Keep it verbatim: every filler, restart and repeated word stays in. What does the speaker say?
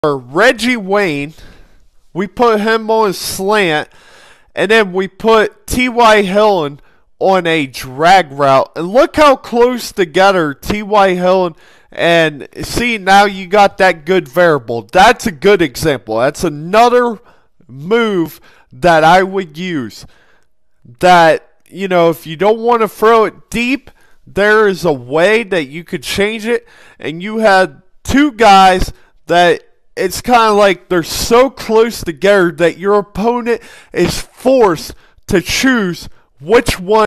Reggie Wayne, we put him on slant, and then we put T Y. Hilton on a drag route. And look how close together T Y. Hilton, and see, now you got that good variable. That's a good example. That's another move that I would use. That, you know, if you don't want to throw it deep, there is a way that you could change it. And you had two guys that it's kind of like they're so close together that your opponent is forced to choose which one